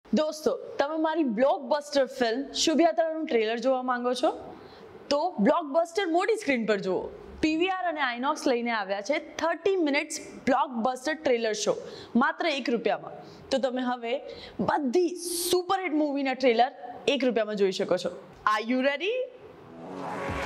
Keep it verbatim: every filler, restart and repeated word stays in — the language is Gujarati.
દોસ્તો, તમે મારી બ્લોકબસ્ટર ફિલ્મ શુભ યાત્રાનું ટ્રેલર જોવા માંગો છો? તો બ્લોકબસ્ટર મોટી સ્ક્રીન પર જુઓ. પીવીઆર અને આઇનોક્સ લઈને આવ્યા છે thirty minutes blockbuster trailer show માત્ર એક રૂપિયામાં. તો તમે હવે બધી સુપરહિટ મૂવીના ટ્રેલર એક રૂપિયામાં જોઈ શકો છો. Are you ready?